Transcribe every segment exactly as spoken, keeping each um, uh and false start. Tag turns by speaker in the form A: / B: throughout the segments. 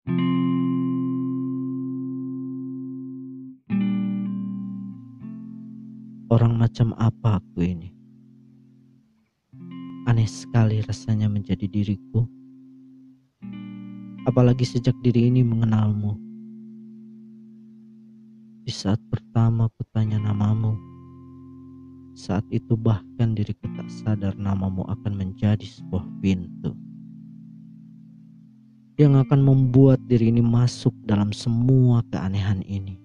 A: Orang macam apa aku ini? Aneh sekali rasanya menjadi diriku. Apalagi sejak diri ini mengenalmu. Di saat pertama kutanya namamu, saat itu bahkan diriku tak sadar namamu akan menjadi sebuah pintu yang akan membuat diri ini masuk dalam semua keanehan ini.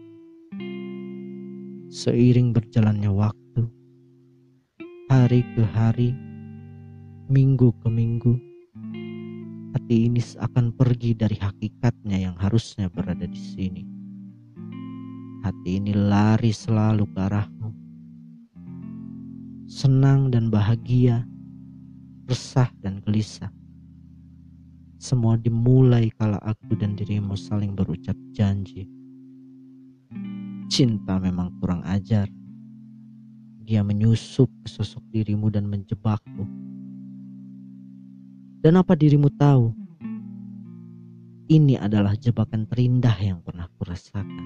A: Seiring berjalannya waktu, hari ke hari, minggu ke minggu, hati ini seakan pergi dari hakikatnya yang harusnya berada di sini. Hati ini lari selalu ke arahmu. Senang dan bahagia, resah dan gelisah. Semua dimulai kala aku dan dirimu saling berucap janji. Cinta memang kurang ajar. Dia menyusup ke sosok dirimu dan menjebakmu. Dan apa dirimu tahu? Ini adalah jebakan terindah yang pernah kurasakan.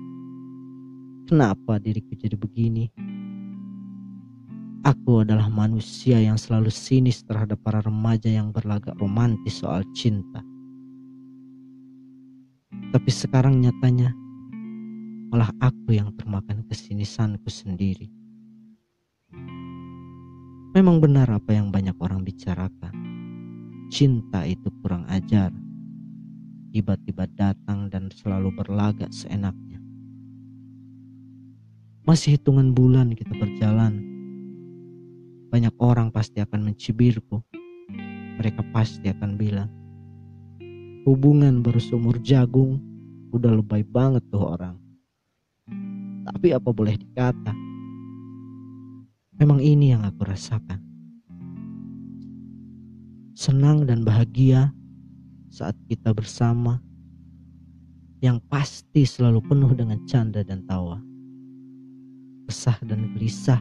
A: Kenapa diriku jadi begini? Aku adalah manusia yang selalu sinis terhadap para remaja yang berlagak romantis soal cinta. Tapi sekarang nyatanya malah aku yang termakan kesinisanku sendiri. Memang benar apa yang banyak orang bicarakan. Cinta itu kurang ajar. Tiba-tiba datang dan selalu berlagak seenaknya. Masih hitungan bulan kita berjalan. Banyak orang pasti akan mencibirku. Mereka pasti akan bilang, hubungan baru seumur jagung, udah lebay banget tuh orang. Tapi apa boleh dikata, memang ini yang aku rasakan. Senang dan bahagia saat kita bersama, yang pasti selalu penuh dengan canda dan tawa. Resah dan gelisah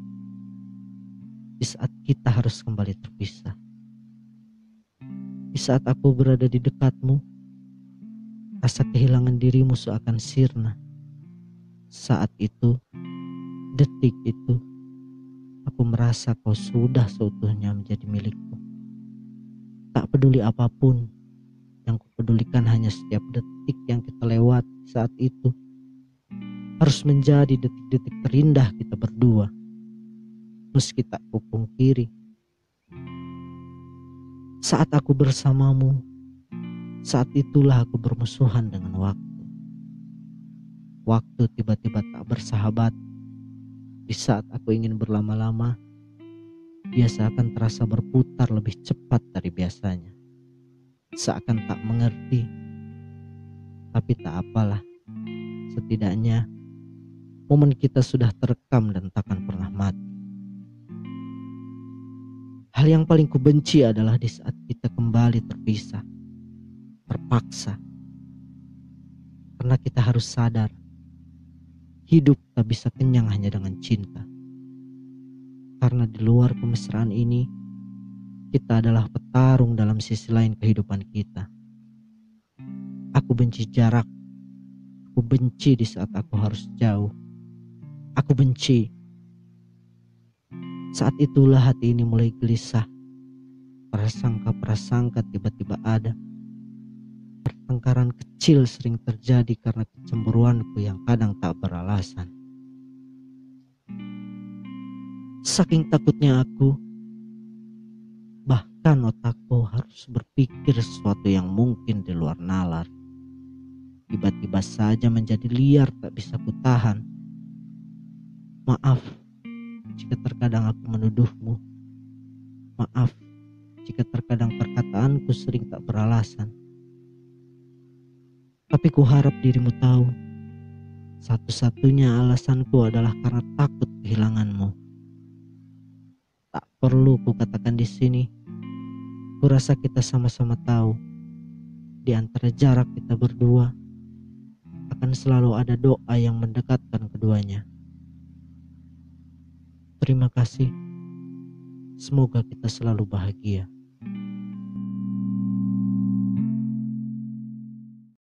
A: di saat kita harus kembali terpisah. Di saat aku berada di dekatmu, rasa kehilangan dirimu seakan sirna. Saat itu, detik itu, aku merasa kau sudah seutuhnya menjadi milikku. Tak peduli apapun, yang kupedulikan hanya setiap detik yang kita lewati saat itu. Harus menjadi detik-detik terindah kita berdua. Meski tak kupungkiri, saat aku bersamamu, saat itulah aku bermusuhan dengan waktu. Waktu tiba-tiba tak bersahabat. Di saat aku ingin berlama-lama, dia seakan terasa berputar lebih cepat dari biasanya. Seakan tak mengerti, tapi tak apalah. Setidaknya momen kita sudah terekam dan takkan pernah mati. Hal yang paling kubenci adalah di saat kita kembali terpisah, terpaksa. Karena kita harus sadar, hidup tak bisa kenyang hanya dengan cinta. Karena di luar kemesraan ini, kita adalah petarung dalam sisi lain kehidupan kita. Aku benci jarak. Aku benci di saat aku harus jauh. Aku benci. Saat itulah hati ini mulai gelisah. Prasangka-prasangka tiba-tiba ada. Pertengkaran kecil sering terjadi karena kecemburuanku yang kadang tak beralasan. Saking takutnya aku, bahkan otakku harus berpikir sesuatu yang mungkin di luar nalar. Tiba-tiba saja menjadi liar tak bisa kutahan. Maaf jika terkadang aku menuduhmu. Maaf jika terkadang perkataanku sering tak beralasan. Tapi kuharap dirimu tahu, satu-satunya alasanku adalah karena takut kehilanganmu. Tak perlu kukatakan di sini. Kurasa kita sama-sama tahu, di antara jarak kita berdua akan selalu ada doa yang mendekatkan keduanya. Terima kasih. Semoga kita selalu bahagia.